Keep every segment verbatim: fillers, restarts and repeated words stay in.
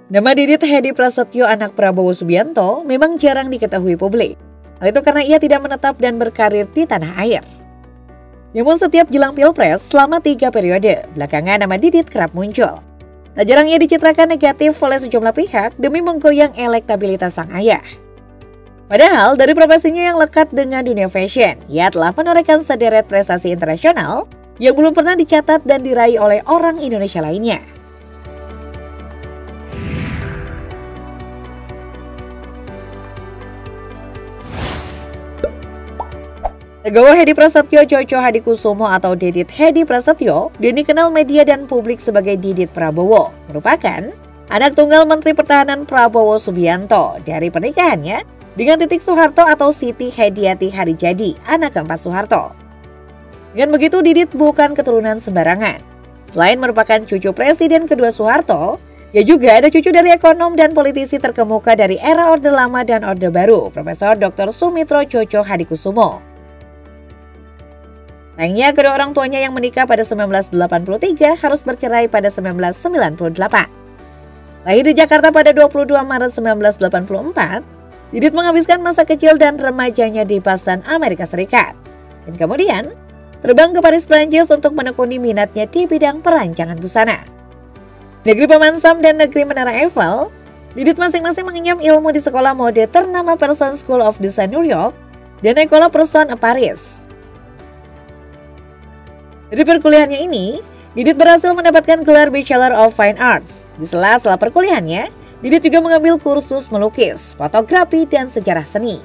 Nama Didit Hedi Prasetyo anak Prabowo Subianto memang jarang diketahui publik. Hal itu karena ia tidak menetap dan berkarir di tanah air. Namun setiap jelang Pilpres selama tiga periode, belakangan nama Didit kerap muncul. Tak jarang ia dicitrakan negatif oleh sejumlah pihak demi menggoyang elektabilitas sang ayah. Padahal dari profesinya yang lekat dengan dunia fashion, ia telah menorehkan sederet prestasi internasional yang belum pernah dicatat dan diraih oleh orang Indonesia lainnya. Legowo Hedi Prasetyo Coco Hadikusumo atau Didit Hedi Prasetyo dikenal media dan publik sebagai Didit Prabowo, merupakan anak tunggal Menteri Pertahanan Prabowo Subianto dari pernikahannya dengan Titik Soeharto atau Siti Hediati Harijadi, anak keempat Soeharto. Dengan begitu, Didit bukan keturunan sembarangan. Selain merupakan cucu Presiden kedua Soeharto, ia juga ada cucu dari ekonom dan politisi terkemuka dari era Orde Lama dan Orde Baru, Profesor Doktor Sumitro Coco Hadikusumo. Sayangnya, kedua orang tuanya yang menikah pada seribu sembilan ratus delapan puluh tiga harus bercerai pada seribu sembilan ratus sembilan puluh delapan. Lahir di Jakarta pada dua puluh dua Maret seribu sembilan ratus delapan puluh empat, Didit menghabiskan masa kecil dan remajanya di Boston, Amerika Serikat. Dan kemudian, terbang ke Paris, Prancis untuk menekuni minatnya di bidang perancangan busana. Negeri Paman Sam dan Negeri Menara Eiffel, Didit masing-masing mengenyam ilmu di sekolah mode ternama Person School of Design New York dan École Person Paris. Dari perkuliahannya ini, Didit berhasil mendapatkan gelar Bachelor of Fine Arts. Di sela-sela perkuliahannya, Didit juga mengambil kursus melukis, fotografi, dan sejarah seni.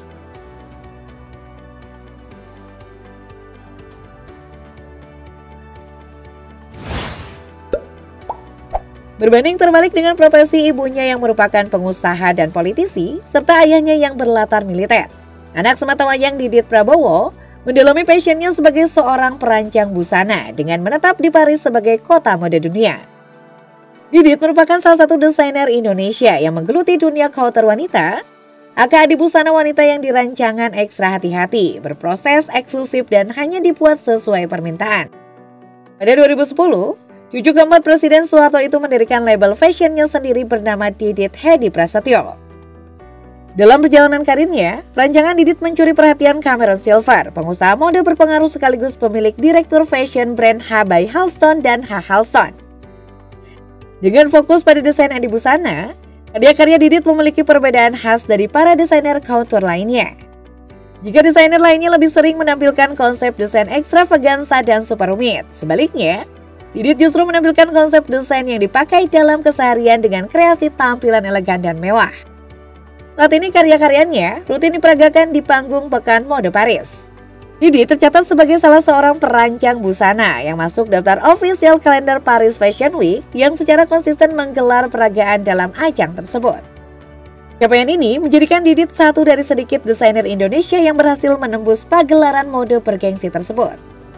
Berbanding terbalik dengan profesi ibunya yang merupakan pengusaha dan politisi, serta ayahnya yang berlatar militer, anak sematawayang Didit Prabowo mendalami passionnya sebagai seorang perancang busana dengan menetap di Paris sebagai kota mode dunia. Didit merupakan salah satu desainer Indonesia yang menggeluti dunia couture wanita, aka di busana wanita yang dirancangan ekstra hati-hati, berproses eksklusif dan hanya dibuat sesuai permintaan. Pada dua ribu sepuluh, cucu keempat Presiden Soeharto itu mendirikan label fashionnya sendiri bernama Didit Hedi Prasetyo. Dalam perjalanan karirnya, perancangan Didit mencuri perhatian Cameron Silver, pengusaha mode berpengaruh sekaligus pemilik direktur fashion brand H by Halston dan H Halston. Dengan fokus pada desain adi busana, karya-karya Didit memiliki perbedaan khas dari para desainer couture lainnya. Jika desainer lainnya lebih sering menampilkan konsep desain ekstravaganza dan super rumit, sebaliknya, Didit justru menampilkan konsep desain yang dipakai dalam keseharian dengan kreasi tampilan elegan dan mewah. Saat ini karya-karyanya rutin diperagakan di panggung Pekan Mode Paris. Didit tercatat sebagai salah seorang perancang busana yang masuk daftar official kalender Paris Fashion Week yang secara konsisten menggelar peragaan dalam ajang tersebut. Capaian ini menjadikan Didit satu dari sedikit desainer Indonesia yang berhasil menembus pagelaran mode bergengsi tersebut.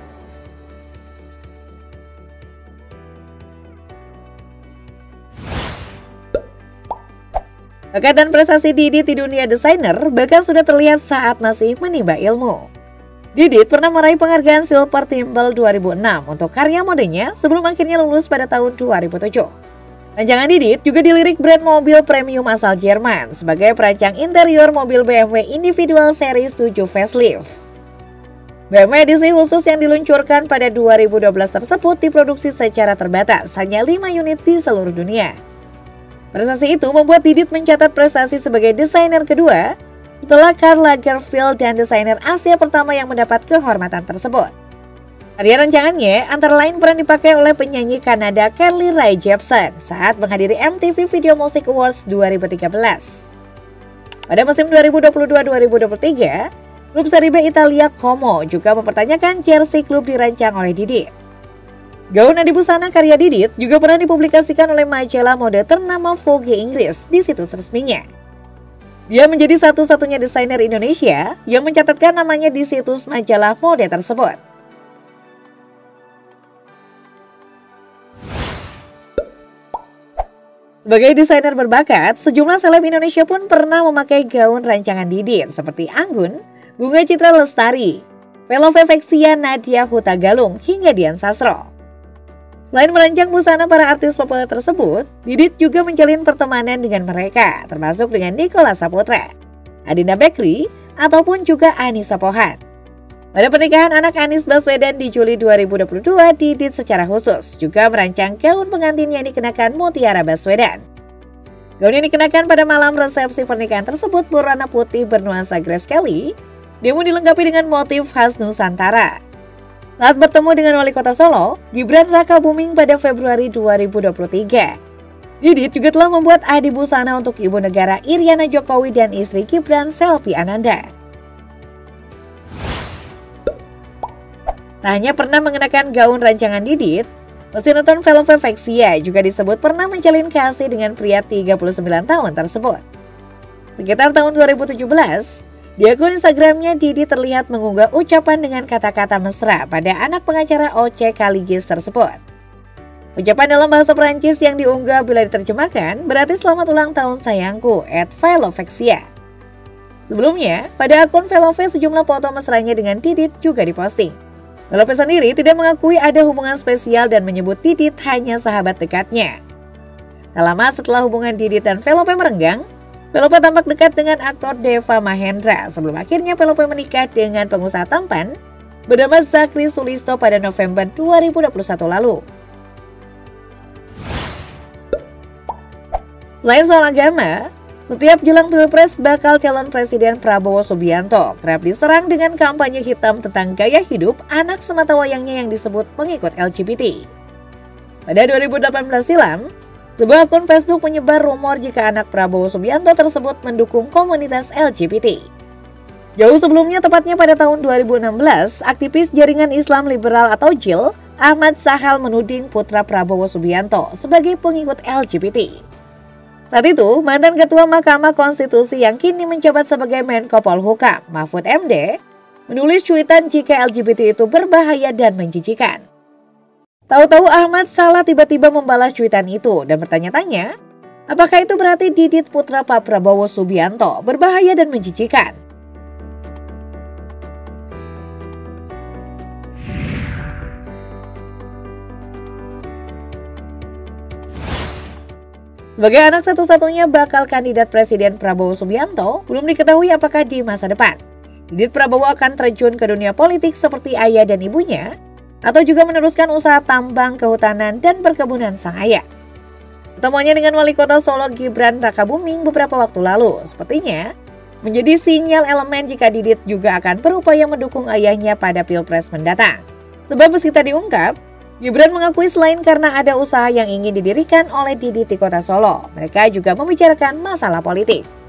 Bakat dan prestasi Didit di dunia desainer bahkan sudah terlihat saat masih menimba ilmu. Didit pernah meraih penghargaan Silver Thimble dua ribu enam untuk karya modenya sebelum akhirnya lulus pada tahun dua ribu tujuh. Rancangan Didit juga dilirik brand mobil premium asal Jerman sebagai perancang interior mobil B M W Individual Series tujuh Facelift. B M W edisi khusus yang diluncurkan pada dua ribu dua belas tersebut diproduksi secara terbatas, hanya lima unit di seluruh dunia. Prestasi itu membuat Didit mencatat prestasi sebagai desainer kedua setelah Karl Lagerfeld dan desainer Asia pertama yang mendapat kehormatan tersebut. Karya rancangannya antara lain pernah dipakai oleh penyanyi Kanada Carly Rae Jepsen saat menghadiri M T V Video Music Awards dua ribu tiga belas. Pada musim dua ribu dua puluh dua dua ribu dua puluh tiga, klub Serie B Italia Como juga mempertanyakan jersey klub dirancang oleh Didit. Gaun adi busana karya Didit juga pernah dipublikasikan oleh majalah mode ternama Vogue Inggris di situs resminya. Dia menjadi satu-satunya desainer Indonesia yang mencatatkan namanya di situs majalah mode tersebut. Sebagai desainer berbakat, sejumlah seleb Indonesia pun pernah memakai gaun rancangan Didit seperti Anggun, Bunga Citra Lestari, Velove Vexia Nadia Hutagalung hingga Dian Sastro. Selain merancang busana para artis populer tersebut, Didit juga menjalin pertemanan dengan mereka, termasuk dengan Nicholas Saputra, Adinda Bekri, ataupun juga Anissa Pohan. Pada pernikahan anak Anies Baswedan di Juli dua ribu dua puluh dua, Didit secara khusus juga merancang gaun pengantin yang dikenakan Mutiara Baswedan. Gaun yang dikenakan pada malam resepsi pernikahan tersebut berwarna putih bernuansa Grace Kelly, namun dilengkapi dengan motif khas Nusantara. Saat bertemu dengan Wali Kota Solo, Gibran Rakabuming pada Februari dua ribu dua puluh tiga. Didit juga telah membuat adi busana untuk Ibu Negara Iriana Jokowi dan istri Gibran Selvi Ananda. Tak hanya pernah mengenakan gaun rancangan Didit, pesinetron Velove Vexia juga disebut pernah menjalin kasih dengan pria tiga puluh sembilan tahun tersebut. Sekitar tahun dua ribu tujuh belas, di akun Instagramnya, Didit terlihat mengunggah ucapan dengan kata-kata mesra pada anak pengacara Oce Kaligis tersebut. Ucapan dalam bahasa Perancis yang diunggah bila diterjemahkan berarti selamat ulang tahun sayangku, at Velove Vexia. Sebelumnya, pada akun Velove sejumlah foto mesranya dengan Didit juga diposting. Velove sendiri tidak mengakui ada hubungan spesial dan menyebut Didit hanya sahabat dekatnya. Tak lama setelah hubungan Didit dan Velove merenggang, Velove tampak dekat dengan aktor Deva Mahendra sebelum akhirnya Velove menikah dengan pengusaha tampan bernama Zakri Sulisto pada November dua ribu dua puluh satu lalu. Selain soal agama, setiap jelang Pilpres bakal calon Presiden Prabowo Subianto kerap diserang dengan kampanye hitam tentang gaya hidup anak sematawayangnya yang disebut pengikut L G B T. Pada dua ribu delapan belas silam, sebuah akun Facebook menyebar rumor jika anak Prabowo Subianto tersebut mendukung komunitas L G B T. Jauh sebelumnya, tepatnya pada tahun dua ribu enam belas, aktivis Jaringan Islam Liberal atau J I L, Ahmad Sahal menuding putra Prabowo Subianto sebagai pengikut L G B T. Saat itu, mantan Ketua Mahkamah Konstitusi yang kini menjabat sebagai Menko Polhukam, Mahfud M D, menulis cuitan jika L G B T itu berbahaya dan menjijikan. Tahu-tahu Ahmad Salah tiba-tiba membalas cuitan itu dan bertanya-tanya, apakah itu berarti Didit putra Pak Prabowo Subianto berbahaya dan menjijikan? Sebagai anak satu-satunya bakal kandidat Presiden Prabowo Subianto, belum diketahui apakah di masa depan Didit Prabowo akan terjun ke dunia politik seperti ayah dan ibunya, atau juga meneruskan usaha tambang, kehutanan, dan perkebunan sang ayah. Pertemuannya dengan Wali Kota Solo Gibran Rakabuming beberapa waktu lalu sepertinya menjadi sinyal elemen jika Didit juga akan berupaya mendukung ayahnya pada Pilpres mendatang. Sebab meski tadi diungkap, Gibran mengakui selain karena ada usaha yang ingin didirikan oleh Didit di Kota Solo, mereka juga membicarakan masalah politik.